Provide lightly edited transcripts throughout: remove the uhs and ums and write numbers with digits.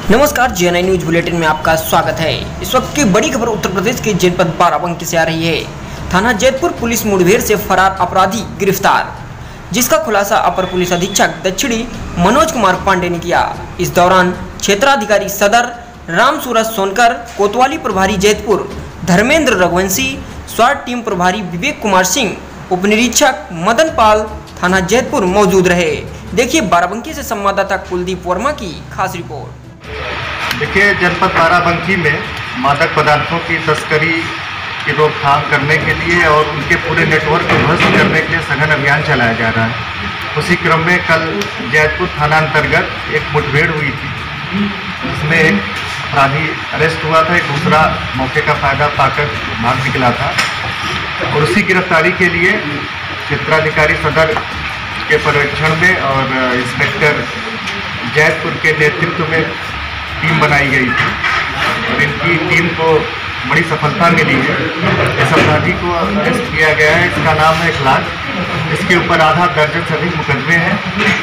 नमस्कार, GNI news bulletin में आपका स्वागत है। इस वक्त की बड़ी खबर उत्तर प्रदेश के जनपद बाराबंकी से आ रही है। थाना जैतपुर पुलिस मुठभेड़ से फरार अपराधी गिरफ्तार, जिसका खुलासा अपर पुलिस अधीक्षक दक्षिणी मनोज कुमार पांडे ने किया। इस दौरान क्षेत्राधिकारी सदर राम सूरज सोनकर, कोतवाली प्रभारी जैतपुर धर्मेंद्र रघुवंशी, स्वाट टीम प्रभारी विवेक कुमार सिंह, उप निरीक्षक मदन पाल थाना जैतपुर मौजूद रहे। देखिए बाराबंकी से संवाददाता कुलदीप वर्मा की खास रिपोर्ट। देखिए, जनपद बाराबंकी में मादक पदार्थों की तस्करी की रोकथाम करने के लिए और उनके पूरे नेटवर्क को ध्वस्त करने के लिए सघन अभियान चलाया जा रहा है। उसी क्रम में कल जैतपुर थाना अंतर्गत एक मुठभेड़ हुई थी, जिसमें एक अपराधी अरेस्ट हुआ था, एक दूसरा मौके का फायदा पाकर भाग निकला था। और उसी गिरफ्तारी के लिए क्षेत्राधिकारी सदर के पर्यवेक्षण में और इंस्पेक्टर जैतपुर के नेतृत्व में टीम बनाई गई थी और इनकी टीम को बड़ी सफलता मिली है। इस अपराधी को अरेस्ट किया गया है। इसका नाम है इखलास। इसके ऊपर आधा दर्जन से अधिक मुकदमे हैं।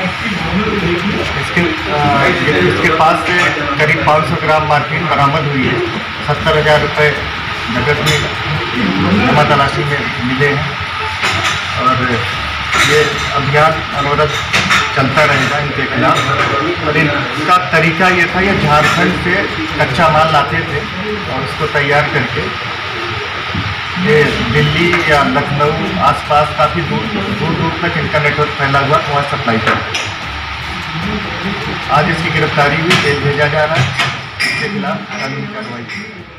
इसके पास से करीब 500 ग्राम मार्फीन बरामद हुई है। 70,000 रुपये नकद में जमा तलाशी में मिले हैं और ये अभियान अनवरत चलता रहेगा इनके खिलाफ। और इनका तरीका ये था, ये झारखंड से कच्चा माल लाते थे और उसको तैयार करके ये दिल्ली या लखनऊ आसपास काफ़ी दूर तक इनका नेटवर्क फैला हुआ, वहाँ सप्लाई करते। आज इसकी गिरफ्तारी हुई, जेल भेजा जा रहा है। इसके खिलाफ कानूनी कार्रवाई की।